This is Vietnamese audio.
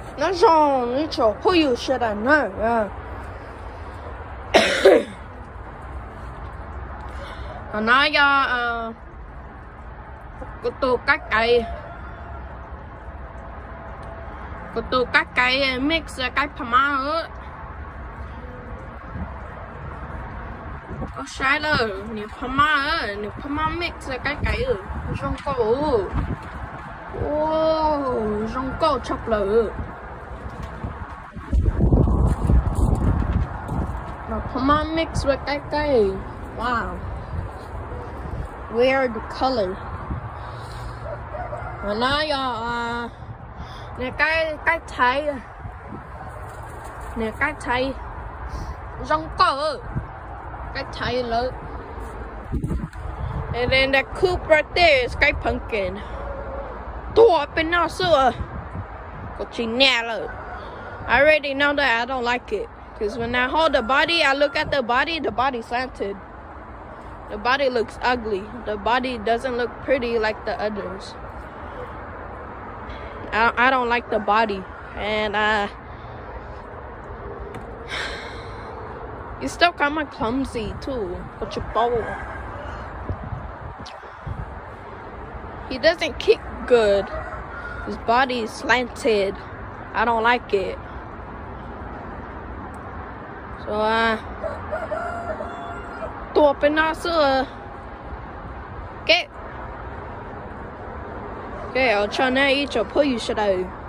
nó giòn như chỗ hôi yêu sẽ là nữa nó do của tôi các cái mix cái pama nữa có sai rồi nếu pama mix cái rong cổ rong cổ chọc lửa mà pama mix với cái wow weird color mà nó do nè cái thái rong cổ cái thái lớn and then that coop right there is cái pumpkin tore up in our sewer có chỉ nè rồi I already know that I don't like it because when I hold the body I look at the body slanted. The body looks ugly. The body doesn't look pretty like the others. I don't like the body. And it's still kind of clumsy too. But your bowl. He doesn't kick good. His body is slanted. I don't like it. So tụi bên nó xưa cái ở cho nên ít chỗ phơi sẽ đâu